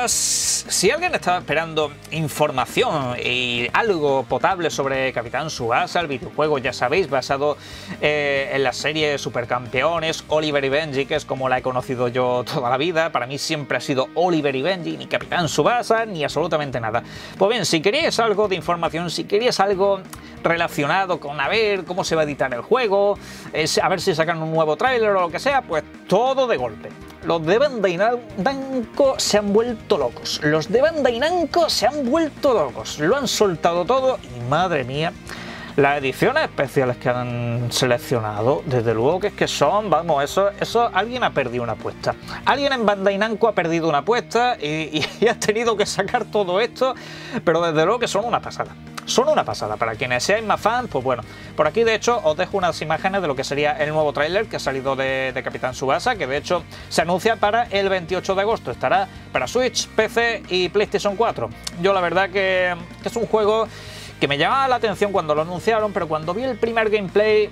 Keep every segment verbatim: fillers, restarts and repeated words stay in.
Subasa, si alguien estaba esperando información y algo potable sobre Capitán Subasa, el videojuego, ya sabéis, basado eh, en la serie Supercampeones, Oliver y Benji, que es como la he conocido yo toda la vida. Para mí siempre ha sido Oliver y Benji, ni Capitán Subasa, ni absolutamente nada. Pues bien, si queríais algo de información, si queríais algo relacionado con a ver cómo se va a editar el juego, eh, a ver si sacan un nuevo tráiler o lo que sea, pues todo de golpe. Los de Bandai Namco se han vuelto locos. Los de Bandai Namco se han vuelto locos. Lo han soltado todo y madre mía, las ediciones especiales que han seleccionado, desde luego que es que son, vamos, eso, eso alguien ha perdido una apuesta. Alguien en Bandai Namco ha perdido una apuesta y, y, y ha tenido que sacar todo esto, pero desde luego que son una pasada. Son una pasada. Para quienes seáis más fans, pues bueno, por aquí de hecho os dejo unas imágenes de lo que sería el nuevo tráiler que ha salido de, de Capitán Subasa, que de hecho se anuncia para el veintiocho de agosto. Estará para Switch, P C y PlayStation cuatro. Yo la verdad que, que es un juego que me llamaba la atención cuando lo anunciaron, pero cuando vi el primer gameplay,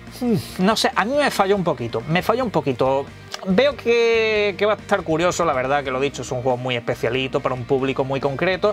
no sé, a mí me falló un poquito, me falló un poquito. Veo que, que va a estar curioso, la verdad que lo dicho, es un juego muy especialito para un público muy concreto,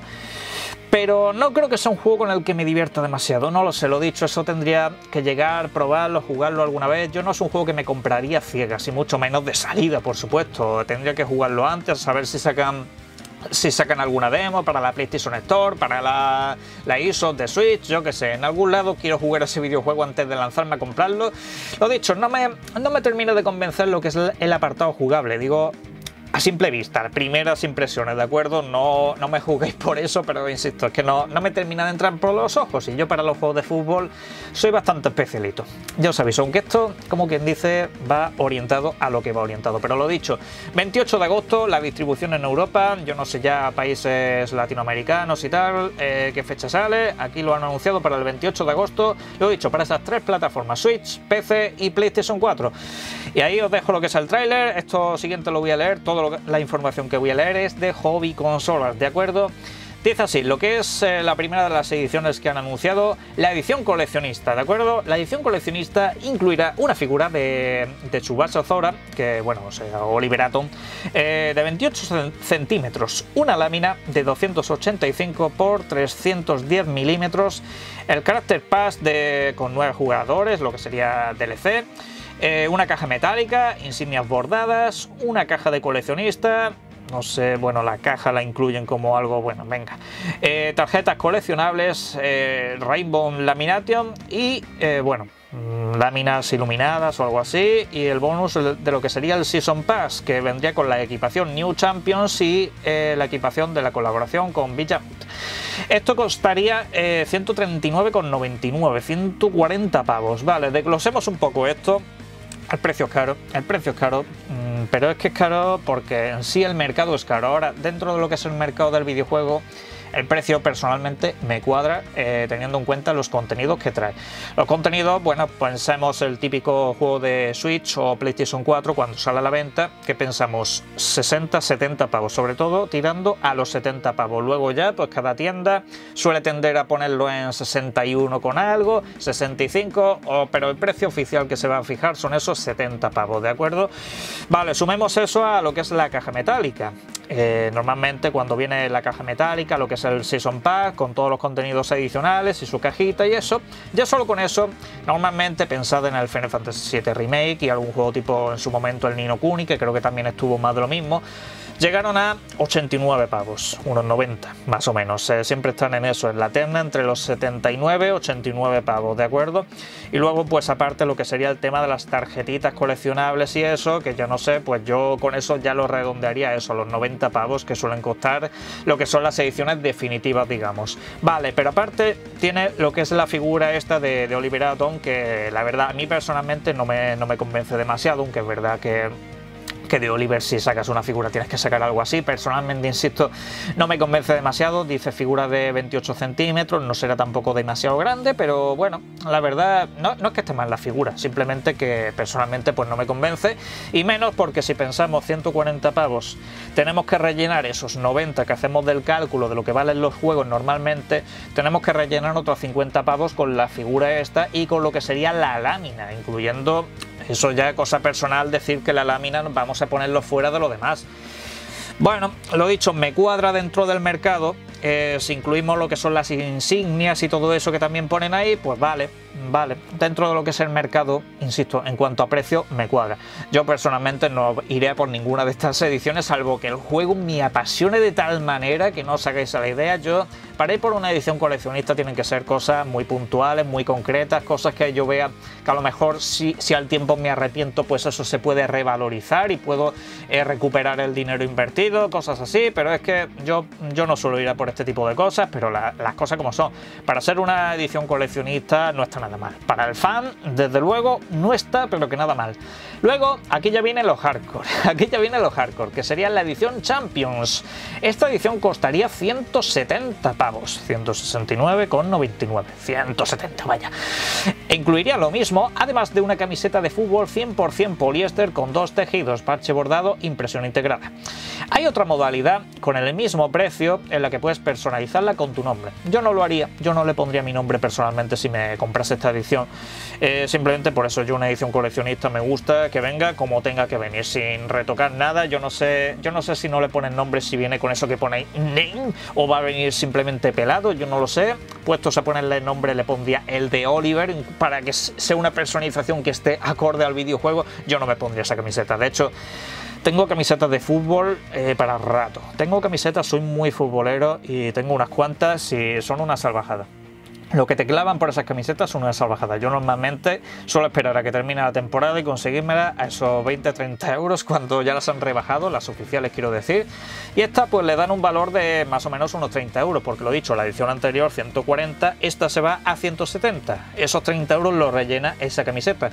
pero no creo que sea un juego con el que me divierta demasiado, no lo sé, lo dicho, eso tendría que llegar, probarlo, jugarlo alguna vez. Yo no es un juego que me compraría ciegas, y mucho menos de salida, por supuesto, tendría que jugarlo antes, saber si sacan... si sacan alguna demo para la PlayStation Store, para la, la I S O de Switch, yo que sé, en algún lado quiero jugar ese videojuego antes de lanzarme a comprarlo. Lo dicho, no me, no me termina de convencer lo que es el apartado jugable, digo, a simple vista, primeras impresiones, ¿de acuerdo? No, no me juzguéis por eso, pero insisto, es que no, no me termina de entrar por los ojos, y yo para los juegos de fútbol soy bastante especialito. Ya os sabéis, aunque esto, como quien dice, va orientado a lo que va orientado. Pero lo dicho, veintiocho de agosto, la distribución en Europa, yo no sé ya países latinoamericanos y tal, eh, qué fecha sale, aquí lo han anunciado para el veintiocho de agosto, lo he dicho, para esas tres plataformas, Switch, P C y PlayStation cuatro. Y ahí os dejo lo que es el tráiler, esto siguiente lo voy a leer, todo la información que voy a leer es de Hobby Consolas, ¿de acuerdo? Dice así, lo que es eh, la primera de las ediciones que han anunciado, la edición coleccionista, ¿de acuerdo? La edición coleccionista incluirá una figura de, de Tsubasa Zora, que bueno, o sea, Oliver Atom, eh, de veintiocho centímetros, una lámina de doscientos ochenta y cinco por trescientos diez milímetros, el Character Pass de, con nueve jugadores, lo que sería D L C, Eh, una caja metálica, insignias bordadas, una caja de coleccionista, no sé, bueno, la caja la incluyen como algo, bueno, venga, eh, tarjetas coleccionables, eh, Rainbow Lamination y, eh, bueno, láminas iluminadas o algo así, y el bonus de lo que sería el Season Pass, que vendría con la equipación New Champions y eh, la equipación de la colaboración con Vijay. Esto costaría eh, ciento treinta y nueve con noventa y nueve, ciento cuarenta pavos, vale, desglosemos un poco esto. El precio es caro, el precio es caro, mmm, pero es que es caro porque en sí el mercado es caro. Ahora, dentro de lo que es el mercado del videojuego, el precio personalmente me cuadra, eh, teniendo en cuenta los contenidos que trae. Los contenidos, bueno, pensemos el típico juego de Switch o PlayStation cuatro cuando sale a la venta, que pensamos sesenta, setenta pavos, sobre todo tirando a los setenta pavos. Luego ya, pues cada tienda suele tender a ponerlo en sesenta y uno con algo, sesenta y cinco, o, pero el precio oficial que se va a fijar son esos setenta pavos, ¿de acuerdo? Vale, sumemos eso a lo que es la caja metálica. Eh, normalmente cuando viene la caja metálica, lo que es el Season Pack con todos los contenidos adicionales y su cajita y eso, ya solo con eso, normalmente pensad en el Final Fantasy siete Remake y algún juego tipo en su momento el Ni no Kuni, que creo que también estuvo más de lo mismo, llegaron a ochenta y nueve pavos, unos noventa más o menos, eh, siempre están en eso, en la terna entre los setenta y nueve y ochenta y nueve pavos, ¿de acuerdo? Y luego pues aparte lo que sería el tema de las tarjetitas coleccionables y eso, que yo no sé, pues yo con eso ya lo redondearía a eso, los noventa pavos que suelen costar lo que son las ediciones definitivas, digamos. Vale, pero aparte tiene lo que es la figura esta de, de Oliver Atom, que la verdad a mí personalmente no me, no me convence demasiado, aunque es verdad que que de Oliver si sacas una figura tienes que sacar algo así. Personalmente, insisto, no me convence demasiado. Dice figura de veintiocho centímetros, no será tampoco demasiado grande, pero bueno, la verdad no, no es que esté mal la figura, simplemente que personalmente pues no me convence, y menos porque si pensamos ciento cuarenta pavos, tenemos que rellenar esos noventa que hacemos del cálculo de lo que valen los juegos normalmente, tenemos que rellenar otros cincuenta pavos con la figura esta y con lo que sería la lámina, incluyendo, eso ya cosa personal, decir que la lámina vamos a ponerlo fuera de lo demás. Bueno, lo dicho, me cuadra dentro del mercado. Eh, si incluimos lo que son las insignias y todo eso que también ponen ahí, pues vale, vale. Dentro de lo que es el mercado, insisto, en cuanto a precio, me cuadra. Yo personalmente no iré a por ninguna de estas ediciones, salvo que el juego me apasione de tal manera que no os hagáis a la idea. Yo, para ir por una edición coleccionista, tienen que ser cosas muy puntuales, muy concretas, cosas que yo vea que a lo mejor si, si al tiempo me arrepiento, pues eso se puede revalorizar y puedo eh, recuperar el dinero invertido, cosas así, pero es que yo, yo no suelo ir a por este tipo de cosas, pero la, las cosas como son. Para ser una edición coleccionista no está nada mal. Para el fan, desde luego, no está, pero que nada mal. Luego, aquí ya vienen los hardcore. Aquí ya vienen los hardcore, que sería la edición Champions. Esta edición costaría ciento setenta pavos, ciento sesenta y nueve con noventa y nueve. ciento setenta, vaya. E incluiría lo mismo, además de una camiseta de fútbol cien por cien poliéster con dos tejidos, parche bordado, impresión integrada. Hay otra modalidad con el mismo precio en la que puedes personalizarla con tu nombre. Yo no lo haría, yo no le pondría mi nombre personalmente si me comprase esta edición. Eh, simplemente por eso yo una edición coleccionista me gusta que venga como tenga que venir, sin retocar nada. Yo no sé, yo no sé si no le ponen nombre, si viene con eso que pone name o va a venir simplemente pelado, yo no lo sé. Puestos a ponerle el nombre le pondría el de Oliver para que sea una personalización que esté acorde al videojuego. Yo no me pondría esa camiseta. De hecho, tengo camisetas de fútbol eh, para rato. Tengo camisetas, soy muy futbolero y tengo unas cuantas y son una salvajada. Lo que te clavan por esas camisetas son una salvajada. Yo normalmente suelo esperar a que termine la temporada y conseguírmela a esos veinte a treinta euros cuando ya las han rebajado, las oficiales quiero decir. Y estas pues le dan un valor de más o menos unos treinta euros, porque lo dicho, la edición anterior ciento cuarenta, esta se va a ciento setenta. Esos treinta euros los rellena esa camiseta.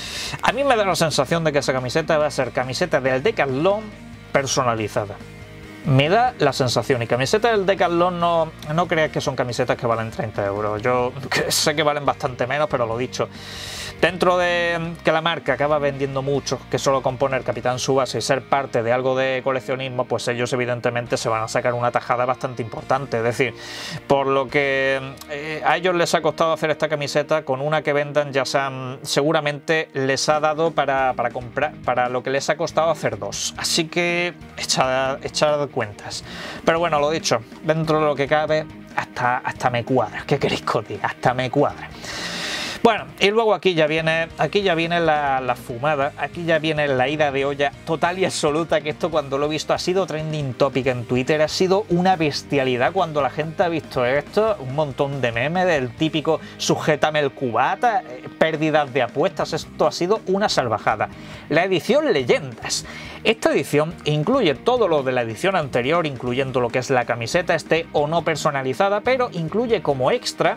A mí me da la sensación de que esa camiseta va a ser camiseta del Decathlon personalizada. Me da la sensación, y camisetas del Decathlon no, no creas que son camisetas que valen treinta euros. Yo sé que valen bastante menos, pero lo dicho, dentro de que la marca acaba vendiendo mucho, que solo con poner Capitán Tsubasa y ser parte de algo de coleccionismo, pues ellos evidentemente se van a sacar una tajada bastante importante. Es decir, por lo que eh, a ellos les ha costado hacer esta camiseta, con una que vendan ya sean, seguramente les ha dado para, para comprar, para lo que les ha costado hacer dos. Así que echad, echad cuentas. Pero bueno, lo dicho, dentro de lo que cabe, hasta, hasta me cuadra. ¿Qué queréis que os diga? Hasta me cuadra. Bueno, y luego aquí ya viene, aquí ya viene la, la fumada, aquí ya viene la ida de olla total y absoluta, que esto cuando lo he visto ha sido trending topic en Twitter, ha sido una bestialidad cuando la gente ha visto esto, un montón de memes del típico sujétame el cubata, pérdidas de apuestas, esto ha sido una salvajada. La edición Leyendas. Esta edición incluye todo lo de la edición anterior, incluyendo lo que es la camiseta, esté o no personalizada, pero incluye como extra,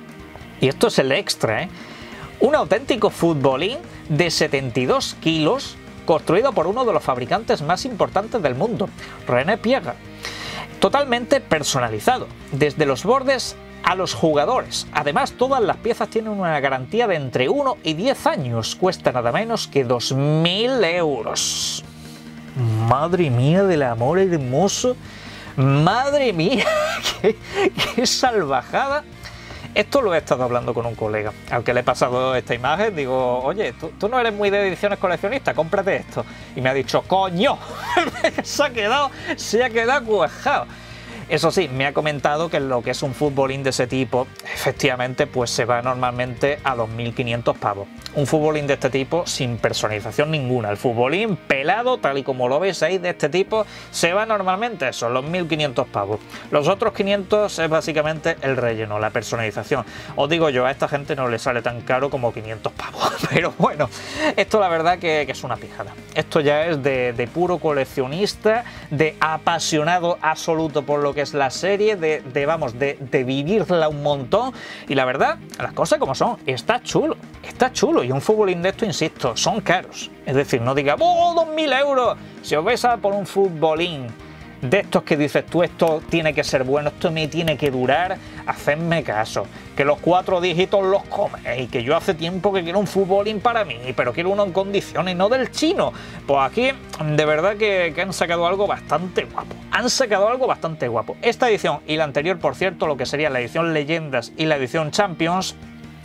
y esto es el extra, ¿eh?, un auténtico futbolín de setenta y dos kilos construido por uno de los fabricantes más importantes del mundo, René Pierre. Totalmente personalizado, desde los bordes a los jugadores. Además, todas las piezas tienen una garantía de entre uno y diez años. Cuesta nada menos que dos mil euros. Madre mía del amor hermoso. Madre mía, qué, qué salvajada. Esto lo he estado hablando con un colega, al que le he pasado esta imagen. Digo, oye, tú, tú no eres muy de ediciones coleccionistas, cómprate esto. Y me ha dicho, coño, se ha quedado, se ha quedado cuajado. Eso sí, me ha comentado que lo que es un futbolín de ese tipo, efectivamente, pues se va normalmente a dos mil quinientos pavos. Un futbolín de este tipo sin personalización ninguna. El futbolín pelado, tal y como lo veis ahí, de este tipo, se va normalmente a esos, los mil quinientos pavos. Los otros quinientos es básicamente el relleno, la personalización. Os digo yo, a esta gente no le sale tan caro como quinientos pavos. Pero bueno, esto la verdad que, que es una pijada. Esto ya es de, de puro coleccionista, de apasionado absoluto por lo que es la serie, de, de vamos, de, de vivirla un montón. Y la verdad, las cosas como son, está chulo, está chulo. Y un futbolín de esto, insisto, son caros. Es decir, no diga, ¡oh, dos mil euros! Si os vais a por un futbolín de estos que dices tú, esto tiene que ser bueno, esto me tiene que durar, hacedme caso, que los cuatro dígitos los coméis, que yo hace tiempo que quiero un futbolín para mí, pero quiero uno en condiciones, no del chino. Pues aquí de verdad que, que han sacado algo bastante guapo, han sacado algo bastante guapo. Esta edición y la anterior, por cierto, lo que sería la edición Leyendas y la edición Champions,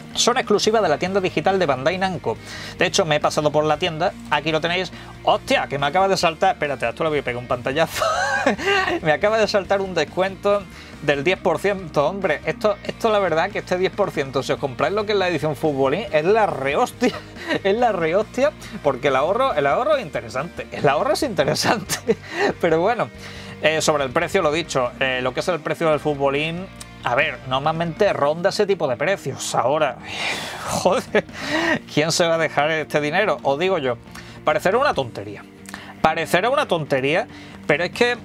son exclusivas de la tienda digital de Bandai Namco. De hecho, me he pasado por la tienda, aquí lo tenéis. ¡Hostia! Que me acaba de saltar, espérate, a esto le voy a pegar un pantallazo. Me acaba de saltar un descuento del diez por ciento, hombre. Esto, esto la verdad que este diez por ciento, si os compráis lo que es la edición Futbolín, es la rehostia. Es la rehostia, porque el ahorro, el ahorro es interesante. El ahorro es interesante. Pero bueno, eh, sobre el precio, lo dicho, eh, lo que es el precio del Futbolín, a ver, normalmente ronda ese tipo de precios. Ahora, joder, ¿quién se va a dejar este dinero? Os digo yo, parecerá una tontería. Parecerá una tontería, pero es que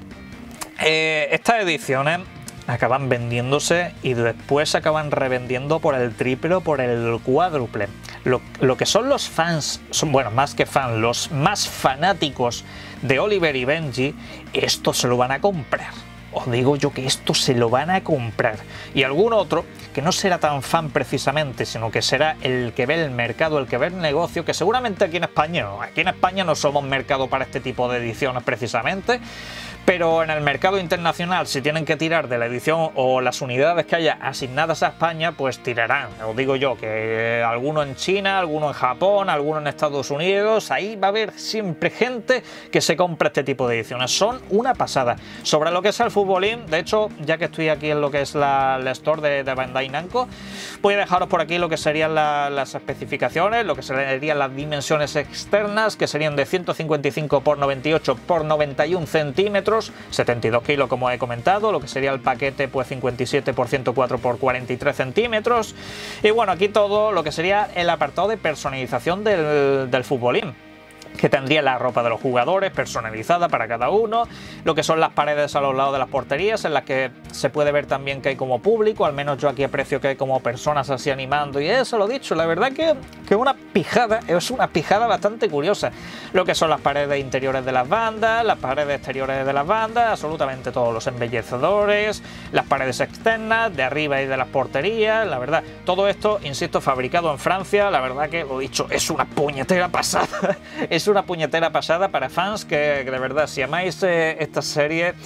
eh, estas ediciones acaban vendiéndose y después se acaban revendiendo por el triple o por el cuádruple. Lo, lo que son los fans, son, bueno, más que fans, los más fanáticos de Oliver y Benji, esto se lo van a comprar. Os digo yo que esto se lo van a comprar. Y algún otro que no será tan fan precisamente, sino que será el que ve el mercado, el que ve el negocio, que seguramente aquí en España no. Aquí en España no somos mercado para este tipo de ediciones precisamente, pero en el mercado internacional, si tienen que tirar de la edición o las unidades que haya asignadas a España, pues tirarán. Os digo yo que alguno en China, alguno en Japón, alguno en Estados Unidos, ahí va a haber siempre gente que se compra este tipo de ediciones. Son una pasada. Sobre lo que es el Futbolín, de hecho, ya que estoy aquí en lo que es la, la store de, de Bandai Namco, voy a dejaros por aquí lo que serían la, las especificaciones, lo que serían las dimensiones externas, que serían de ciento cincuenta y cinco por noventa y ocho por noventa y uno centímetros, setenta y dos kilos como he comentado, lo que sería el paquete pues cincuenta y siete por ciento cuatro por cuarenta y tres centímetros, y bueno, aquí todo lo que sería el apartado de personalización del, del Futbolín, que tendría la ropa de los jugadores personalizada para cada uno, lo que son las paredes a los lados de las porterías, en las que se puede ver también que hay como público, al menos yo aquí aprecio que hay como personas así animando, y eso lo dicho, la verdad que que una pijada, es una pijada bastante curiosa, lo que son las paredes interiores de las bandas, las paredes exteriores de las bandas, absolutamente todos los embellecedores, las paredes externas, de arriba y de las porterías, la verdad, todo esto, insisto, fabricado en Francia, la verdad que lo dicho, es una puñetera pasada, es una puñetera pasada para fans que, que de verdad, si amáis eh, esta serie,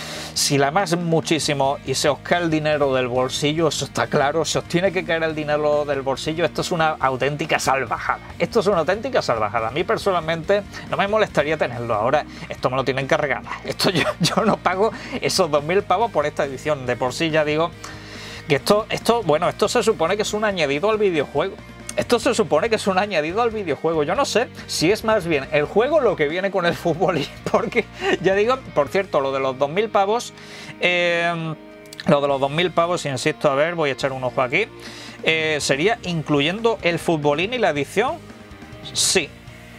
si la amáis muchísimo y se os cae el dinero del bolsillo, eso está claro, se os tiene que caer el dinero del bolsillo, esto es una auténtica salvajada. Esto es una auténtica salvajada. A mí personalmente no me molestaría tenerlo. Ahora, esto me lo tienen que regalar. Esto yo, yo no pago esos dos mil pavos por esta edición. De por sí ya digo que esto, esto, bueno, esto se supone que es un añadido al videojuego. Esto se supone que es un añadido al videojuego. Yo no sé si es más bien el juego lo que viene con el Futbolín, porque ya digo, por cierto, lo de los dos mil pavos, eh, lo de los dos mil pavos, insisto, a ver, voy a echar un ojo aquí, eh, sería incluyendo el Futbolín y la edición. Sí,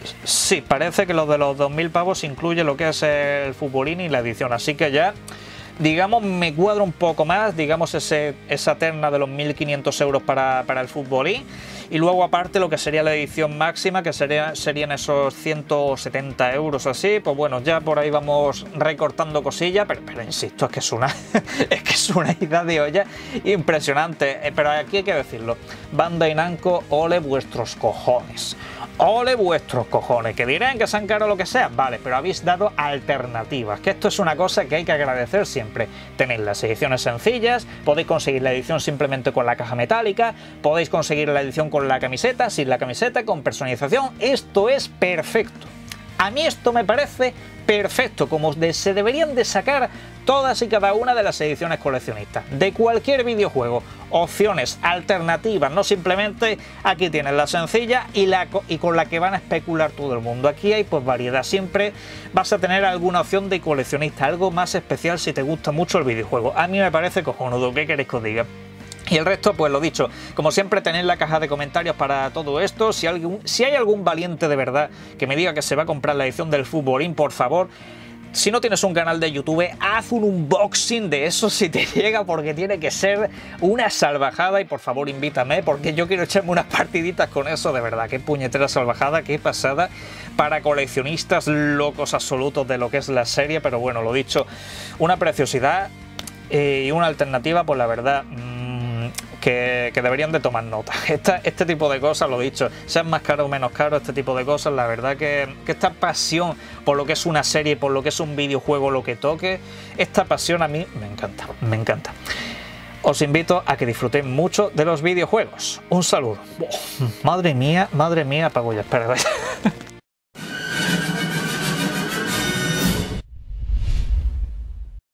sí, parece que lo de los dos mil pavos incluye lo que es el Futbolín y la edición, así que ya, digamos, me cuadra un poco más, digamos, ese, esa terna de los mil quinientos euros para, para el Futbolín. Y luego aparte lo que sería la edición máxima, que sería, serían esos ciento setenta euros así, pues bueno, ya por ahí vamos recortando cosillas, pero, pero insisto, es que es una es que es una ida de olla impresionante. Eh, pero aquí hay que decirlo, Bandai Namco, ole vuestros cojones. Ole vuestros cojones, que dirán que sean caros lo que sea, vale, pero habéis dado alternativas, que esto es una cosa que hay que agradecer siempre. Tenéis las ediciones sencillas, podéis conseguir la edición simplemente con la caja metálica, podéis conseguir la edición con la camiseta, sin la camiseta, con personalización, esto es perfecto. A mí esto me parece perfecto, como se deberían de sacar todas y cada una de las ediciones coleccionistas de cualquier videojuego. Opciones alternativas, no simplemente aquí tienes la sencilla y, la, y con la que van a especular todo el mundo. Aquí hay pues variedad, siempre vas a tener alguna opción de coleccionista, algo más especial si te gusta mucho el videojuego. A mí me parece cojonudo, ¿qué queréis que os diga? Y el resto, pues lo dicho, como siempre tenéis la caja de comentarios para todo esto. Si, algún, si hay algún valiente de verdad que me diga que se va a comprar la edición del Futbolín, por favor, si no tienes un canal de YouTube, haz un unboxing de eso si te llega, porque tiene que ser una salvajada. Y por favor invítame, porque yo quiero echarme unas partiditas con eso, de verdad. Qué puñetera salvajada, qué pasada para coleccionistas locos absolutos de lo que es la serie. Pero bueno, lo dicho, una preciosidad eh, y una alternativa, pues la verdad... Que, que deberían de tomar nota. Esta, este tipo de cosas, lo dicho, sean más caro o menos caro, este tipo de cosas, la verdad que, que esta pasión por lo que es una serie, por lo que es un videojuego, lo que toque, esta pasión a mí me encanta, me encanta. os invito a que disfrutéis mucho de los videojuegos. Un saludo. Madre mía, madre mía, apago ya, espera.